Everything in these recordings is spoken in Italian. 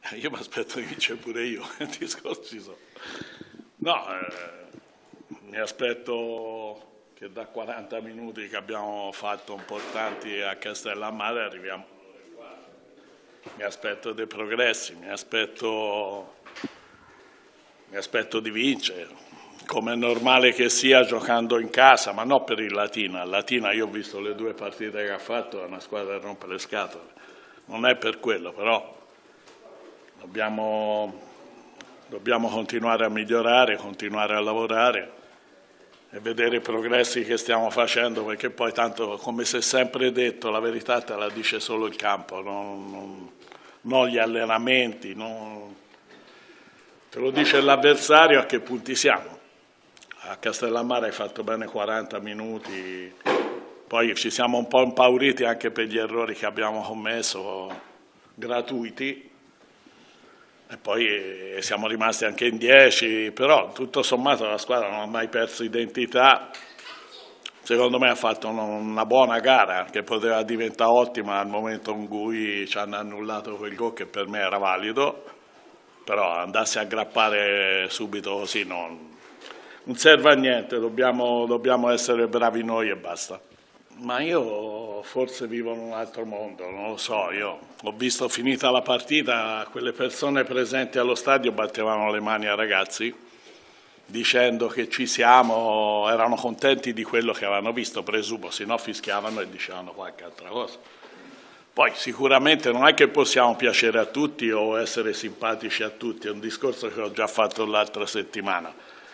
Io mi aspetto di vincere pure io, i discorsi sono. No, mi aspetto che da 40 minuti che abbiamo fatto importanti a Castellammare arriviamo. Mi aspetto dei progressi, mi aspetto di vincere, come è normale che sia giocando in casa, ma non per il Latina. Il Latina io ho visto le 2 partite che ha fatto, è una squadra che rompe le scatole. Non è per quello, però dobbiamo continuare a migliorare, continuare a lavorare e vedere i progressi che stiamo facendo, perché poi tanto, come si è sempre detto, la verità te la dice solo il campo, non gli allenamenti, te lo dice l'avversario a che punti siamo. A Castellammare hai fatto bene 40 minuti, poi ci siamo un po' impauriti anche per gli errori che abbiamo commesso, gratuiti, e poi siamo rimasti anche in 10, però tutto sommato la squadra non ha mai perso identità. Secondo me ha fatto una buona gara che poteva diventare ottima al momento in cui ci hanno annullato quel gol che per me era valido, però andarsi a aggrappare subito così non serve a niente, dobbiamo essere bravi noi e basta. Ma io forse vivo in un altro mondo, non lo so, io ho visto finita la partita, quelle persone presenti allo stadio battevano le mani ai ragazzi dicendo che ci siamo, erano contenti di quello che avevano visto, presumo, se no fischiavano e dicevano qualche altra cosa. Poi sicuramente non è che possiamo piacere a tutti o essere simpatici a tutti, è un discorso che ho già fatto l'altra settimana.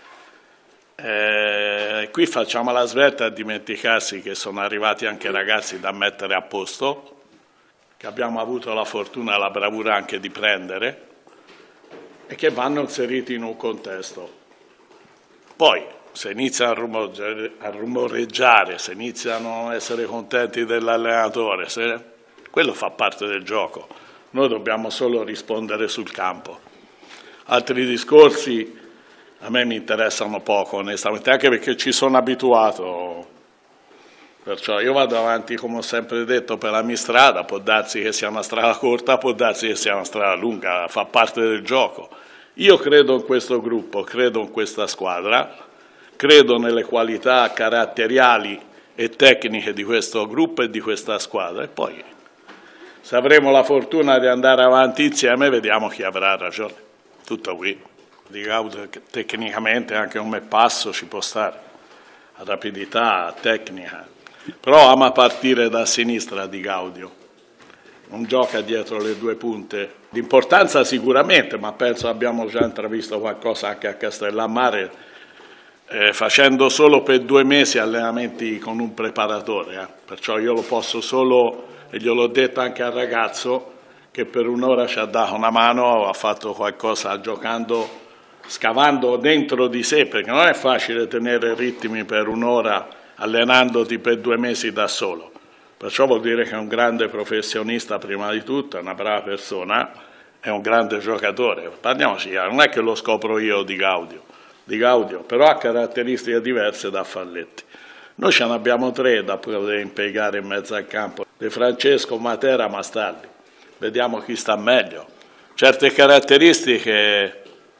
Qui facciamo la svelta a dimenticarsi che sono arrivati anche ragazzi da mettere a posto, che abbiamo avuto la fortuna e la bravura anche di prendere e che vanno inseriti in un contesto. Poi se iniziano a rumoreggiare, se iniziano a essere contenti dell'allenatore, quello fa parte del gioco, noi dobbiamo solo rispondere sul campo. Altri discorsi a me mi interessano poco, onestamente, anche perché ci sono abituato, perciò io vado avanti, come ho sempre detto, per la mia strada, può darsi che sia una strada corta, può darsi che sia una strada lunga, fa parte del gioco. Io credo in questo gruppo, credo in questa squadra, credo nelle qualità caratteriali e tecniche di questo gruppo e di questa squadra, e poi se avremo la fortuna di andare avanti insieme vediamo chi avrà ragione. Tutto qui. Di Gaudio tecnicamente anche come passo ci può stare, a rapidità, tecnica, però ama partire da sinistra Di Gaudio, non gioca dietro le 2 punte, d'importanza sicuramente, ma penso abbiamo già intravisto qualcosa anche a Castellammare, facendo solo per 2 mesi allenamenti con un preparatore, perciò io lo posso solo, e gliel'ho detto anche al ragazzo, che per un'ora ci ha dato una mano, ha fatto qualcosa giocando, scavando dentro di sé, perché non è facile tenere ritmi per un'ora allenandoti per 2 mesi da solo. Perciò vuol dire che è un grande professionista prima di tutto, è una brava persona, è un grande giocatore. Parliamoci, non è che lo scopro io Di Gaudio, però ha caratteristiche diverse da Falletti. Noi ce ne abbiamo 3 da poter impiegare in mezzo al campo, De Francesco, Matera, Mastalli. Vediamo chi sta meglio. Certe caratteristiche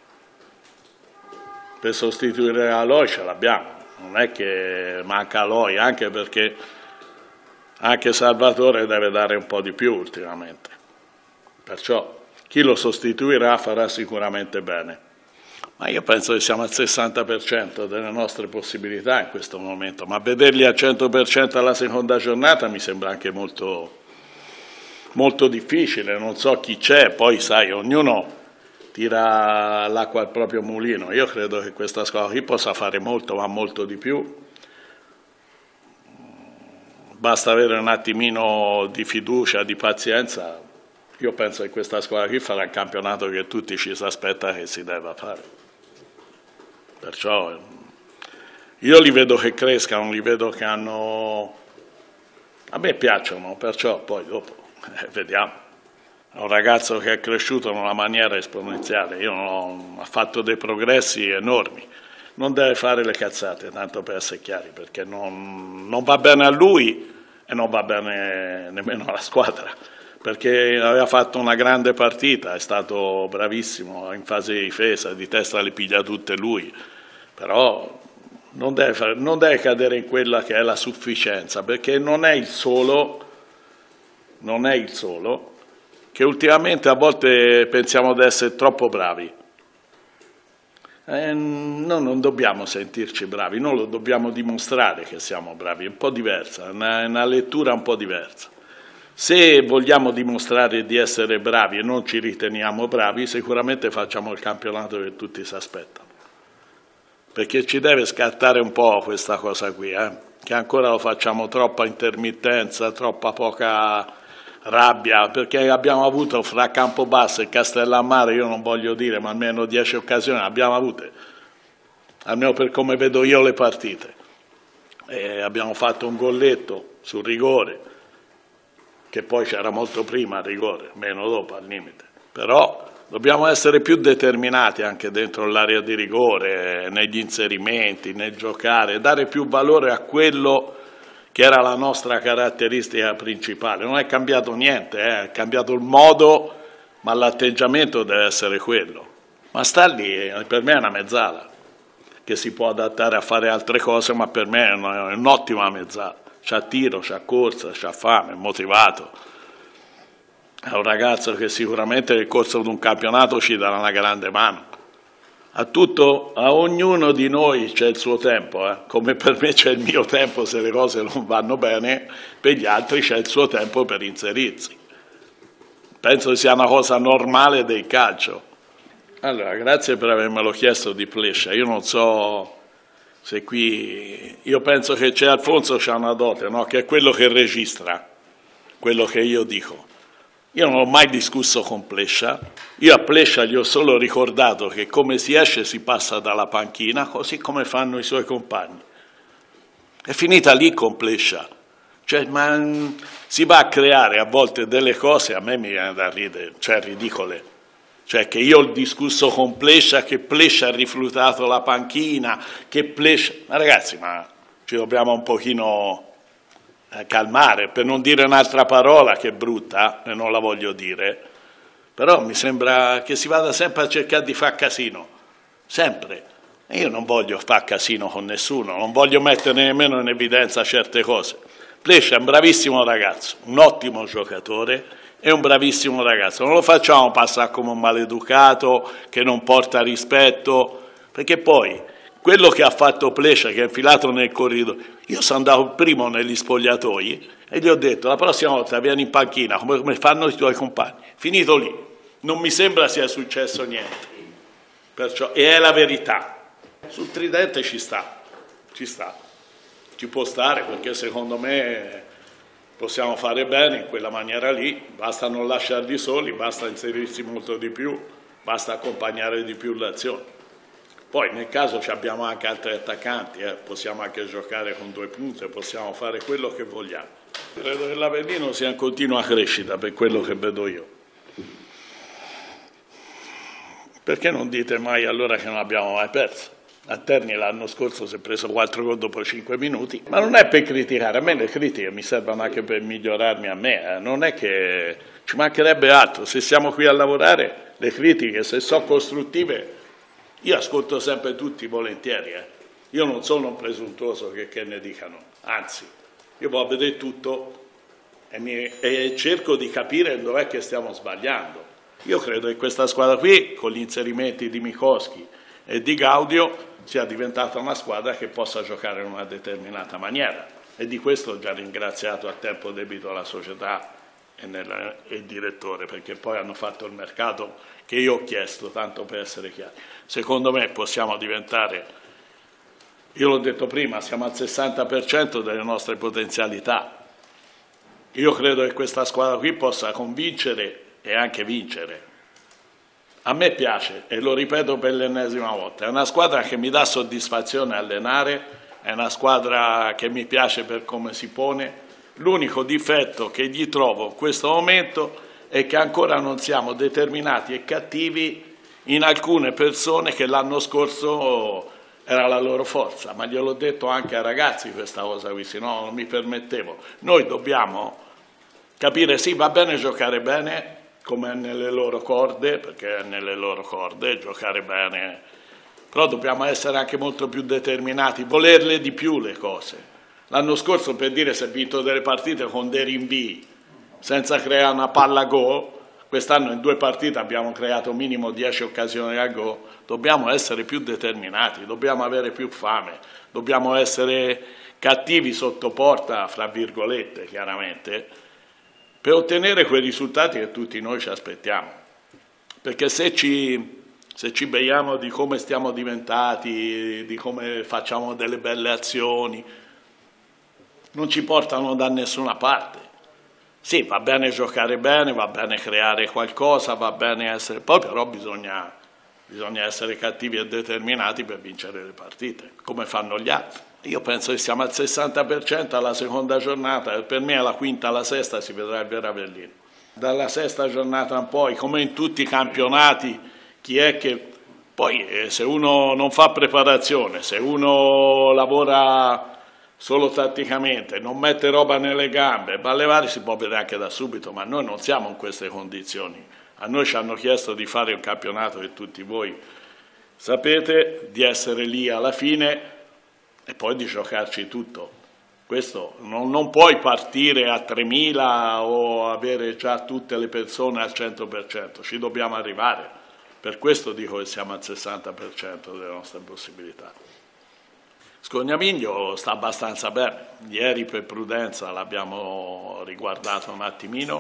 per sostituire Aloy ce l'abbiamo, non è che manca Aloy, anche perché anche Salvatore deve dare un po' di più ultimamente, perciò chi lo sostituirà farà sicuramente bene, ma io penso che siamo al 60% delle nostre possibilità in questo momento, ma vederli al 100% alla seconda giornata mi sembra anche molto difficile, non so chi c'è, poi sai, ognuno tira l'acqua al proprio mulino. Io credo che questa squadra qui possa fare molto, ma molto di più. Basta avere un attimino di fiducia, di pazienza. Io penso che questa squadra qui farà il campionato che tutti ci si aspetta che si debba fare. Perciò io li vedo che crescano, li vedo che hanno... A me piacciono, perciò poi dopo vediamo. È un ragazzo che è cresciuto in una maniera esponenziale, ha fatto dei progressi enormi, non deve fare le cazzate, tanto per essere chiari, perché non va bene a lui e non va bene nemmeno alla squadra, perché aveva fatto una grande partita, è stato bravissimo in fase di difesa, di testa le piglia tutte lui, però non deve cadere in quella che è la sufficienza, perché non è il solo, che ultimamente a volte pensiamo di essere troppo bravi. Noi non dobbiamo sentirci bravi, noi lo dobbiamo dimostrare che siamo bravi, è un po' diversa, è una lettura un po' diversa. Se vogliamo dimostrare di essere bravi e non ci riteniamo bravi, sicuramente facciamo il campionato che tutti si aspettano. Perché ci deve scattare un po' questa cosa qui, che ancora lo facciamo troppa intermittenza, troppa poca rabbia, perché abbiamo avuto fra Campobasso e Castellammare, io non voglio dire, ma almeno 10 occasioni abbiamo avute, almeno per come vedo io le partite. E abbiamo fatto un golletto sul rigore, che poi c'era molto prima il rigore, meno dopo al limite, però dobbiamo essere più determinati anche dentro l'area di rigore, negli inserimenti, nel giocare, dare più valore a quello che era la nostra caratteristica principale. Non è cambiato niente, è cambiato il modo, ma l'atteggiamento deve essere quello. Ma sta lì, per me è una mezzala, che si può adattare a fare altre cose, ma per me è un'ottima mezzala. C'ha tiro, c'ha corsa, c'ha fame, è motivato. È un ragazzo che sicuramente nel corso di un campionato ci darà una grande mano. A ognuno di noi c'è il suo tempo, come per me c'è il mio tempo se le cose non vanno bene, per gli altri c'è il suo tempo per inserirsi. Penso sia una cosa normale del calcio. Allora, grazie per avermelo chiesto di Plescia. Io non so se qui... Io penso che c'è Alfonso, c'ha una dote, no? Che è quello che registra quello che io dico. Io non ho mai discusso con Plescia, io a Plescia gli ho solo ricordato che come si esce si passa dalla panchina, così come fanno i suoi compagni. È finita lì con Plescia, cioè, si va a creare a volte delle cose, a me mi viene da ridere, cioè ridicole. Cioè che io ho discusso con Plescia, che Plescia ha rifiutato la panchina, che Plescia... Ma ragazzi, ma ci dobbiamo un pochino... calmare, per non dire un'altra parola che è brutta e non la voglio dire, però mi sembra che si vada sempre a cercare di far casino, sempre. E io non voglio far casino con nessuno, non voglio mettere nemmeno in evidenza certe cose. Plescia è un bravissimo ragazzo, un ottimo giocatore e un bravissimo ragazzo, non lo facciamo passare come un maleducato che non porta rispetto, perché poi quello che ha fatto Plescia, che è infilato nel corridoio, io sono andato primo negli spogliatoi e gli ho detto la prossima volta vieni in panchina come fanno i tuoi compagni. Finito lì, non mi sembra sia successo niente. Perciò, e è la verità. Sul tridente ci sta, ci può stare perché secondo me possiamo fare bene in quella maniera lì, basta non lasciarli soli, basta inserirsi molto di più, basta accompagnare di più l'azione. Poi nel caso abbiamo anche altri attaccanti, possiamo anche giocare con 2 punte, possiamo fare quello che vogliamo. Credo che l'Avellino sia in continua crescita per quello che vedo io. Perché non dite mai allora che non abbiamo mai perso? A Terni l'anno scorso si è preso 4 gol dopo 5 minuti, ma non è per criticare, a me le critiche mi servono anche per migliorarmi a me, non è che ci mancherebbe altro, se siamo qui a lavorare le critiche se sono costruttive io ascolto sempre tutti volentieri, io non sono un presuntuoso che ne dicano, anzi, io vado a vedere tutto e cerco di capire dov'è che stiamo sbagliando. Io credo che questa squadra qui, con gli inserimenti di Micoschi e di Gaudio, sia diventata una squadra che possa giocare in una determinata maniera e di questo ho già ringraziato a tempo debito la società e il direttore, perché poi hanno fatto il mercato che io ho chiesto, tanto per essere chiari. Secondo me possiamo diventare, io l'ho detto prima, siamo al 60% delle nostre potenzialità. Io credo che questa squadra qui possa convincere e anche vincere. A me piace, e lo ripeto per l'ennesima volta, è una squadra che mi dà soddisfazione allenare, è una squadra che mi piace per come si pone. L'unico difetto che gli trovo in questo momento è che ancora non siamo determinati e cattivi in alcune persone che l'anno scorso era la loro forza, ma gliel'ho detto anche ai ragazzi questa cosa qui, se no non mi permettevo. Noi dobbiamo capire sì, va bene giocare bene, come è nelle loro corde, perché è nelle loro corde giocare bene, però dobbiamo essere anche molto più determinati, volerle di più le cose. L'anno scorso, per dire, si è vinto delle partite con dei rinvii, senza creare una palla gol. Quest'anno in 2 partite abbiamo creato minimo 10 occasioni a gol. Dobbiamo essere più determinati, dobbiamo avere più fame, dobbiamo essere cattivi sotto porta, fra virgolette, chiaramente, per ottenere quei risultati che tutti noi ci aspettiamo. Perché se ci beviamo di come stiamo diventati, di come facciamo delle belle azioni, non ci portano da nessuna parte. Sì, va bene giocare bene, va bene creare qualcosa, va bene essere... Poi però bisogna essere cattivi e determinati per vincere le partite, come fanno gli altri. Io penso che siamo al 60% alla seconda giornata, e per me alla quinta, alla sesta si vedrà il vero Avellino. Dalla sesta giornata in poi, come in tutti i campionati, chi è che... Poi se uno non fa preparazione, se uno lavora solo tatticamente, non mette roba nelle gambe, Ballevare si può vedere anche da subito, ma noi non siamo in queste condizioni. A noi ci hanno chiesto di fare un campionato che tutti voi sapete, di essere lì alla fine e poi di giocarci tutto. Questo non puoi partire a 3.000 o avere già tutte le persone al 100%, ci dobbiamo arrivare. Per questo dico che siamo al 60% delle nostre possibilità. Scognamiglio sta abbastanza bene, ieri per prudenza l'abbiamo riguardato un attimino,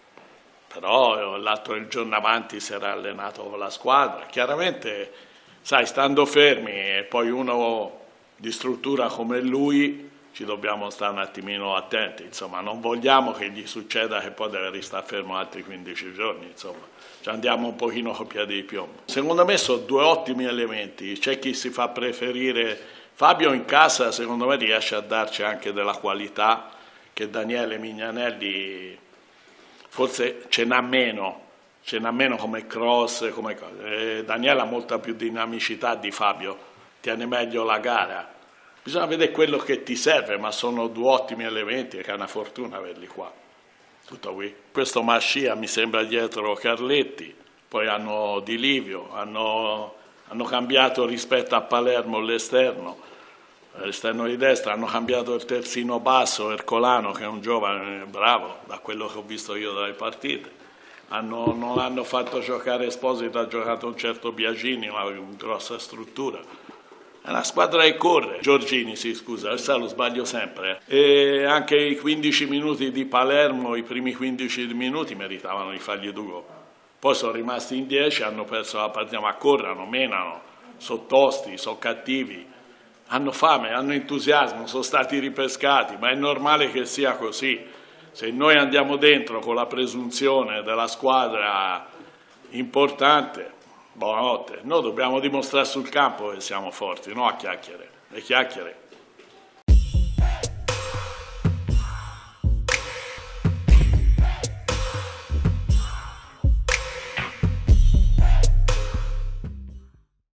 però il giorno avanti si era allenato con la squadra. Chiaramente, sai, stando fermi e poi uno di struttura come lui, ci dobbiamo stare un attimino attenti, insomma, non vogliamo che gli succeda che poi deve restare fermo altri 15 giorni, insomma, ci andiamo un pochino con piedi di piombo. Secondo me sono 2 ottimi elementi, c'è chi si fa preferire... Fabio in casa secondo me riesce a darci anche della qualità che Daniele Mignanelli forse ce n'ha meno come cross, Daniele ha molta più dinamicità di Fabio, tiene meglio la gara. Bisogna vedere quello che ti serve, ma sono 2 ottimi elementi e che è una fortuna averli qua. Tutto qui. Questo Mascia mi sembra dietro Carletti, poi hanno Di Livio, hanno cambiato rispetto a Palermo l'esterno di destra, hanno cambiato il terzino basso, Ercolano, che è un giovane bravo, da quello che ho visto io dalle partite. Non hanno fatto giocare Esposito, ha giocato un certo Biagini, una grossa struttura. È una squadra che corre. Giorgini, sì, scusa, lo sbaglio sempre. E anche i 15 minuti di Palermo, i primi 15 minuti meritavano di fargli 2 gol. Poi sono rimasti in 10, hanno perso la partita, ma corrono, menano, sono tosti, sono cattivi, hanno fame, hanno entusiasmo, sono stati ripescati, ma è normale che sia così. Se noi andiamo dentro con la presunzione della squadra importante, buonanotte, noi dobbiamo dimostrare sul campo che siamo forti, no a chiacchiere, le chiacchiere